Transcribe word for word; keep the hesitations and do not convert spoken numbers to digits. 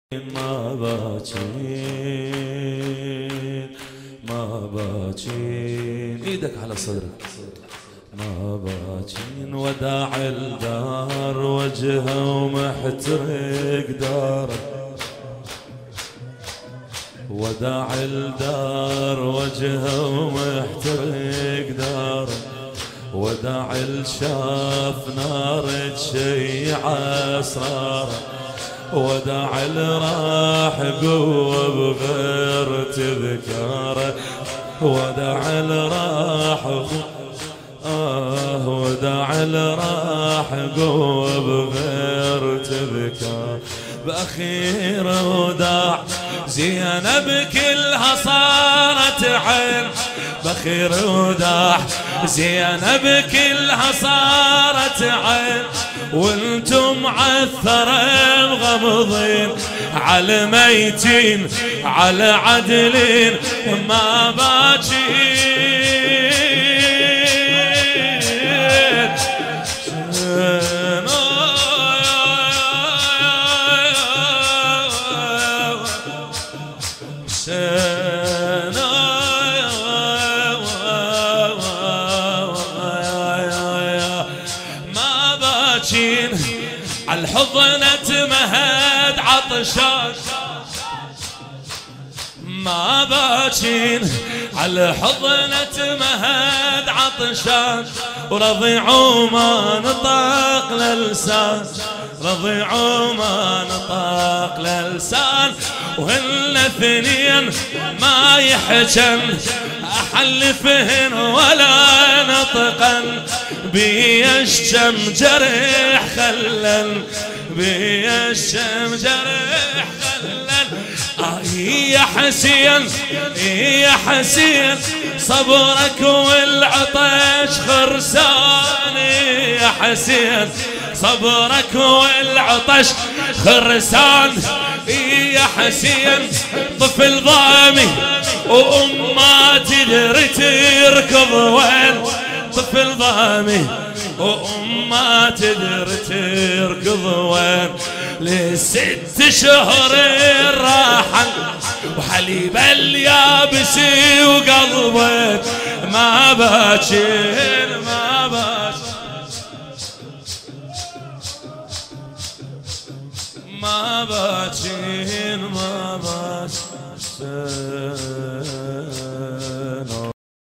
ما باكين ما باكين ايدك على صدرك. ما باكين وداع الدار وجهه ومحترق داره. وداع الدار وجهه ومحترق داره. وداع الشاف نار تشيع اسراره. وداع الراح قوة بغير تذكاره. وداع الراح آه وداع الراح قوة بغير تذكاره. بأخير وداع زينب كلها صارت عين. بأخير وداع زينب كلها صارت عين. وانتم عالثرى مغمضين على ميتين على عدلين ما باكين. عالحضنة مهد عطشان. ما باكين عالحضنة مهد عطشان. ورضيعوا ما نطق للسان. رضيعوا ما نطق للسان. وهن اثنين ما يحجن احلفهن ولا نطقن. بيشم جرح خلن بيشم جرح خلن. آه يا حسين يا حسين صبرك والعطش خرسان. يا حسين صبرك والعطش خرسان. يا حسين طفل ضامي وأمه تدري تركض وين. طفل ضامي وأمه تدري تركض وين. لست شهور الراحة وحليب اليابس وقلبك ما باكين ما باكين ما باكين ما باكين.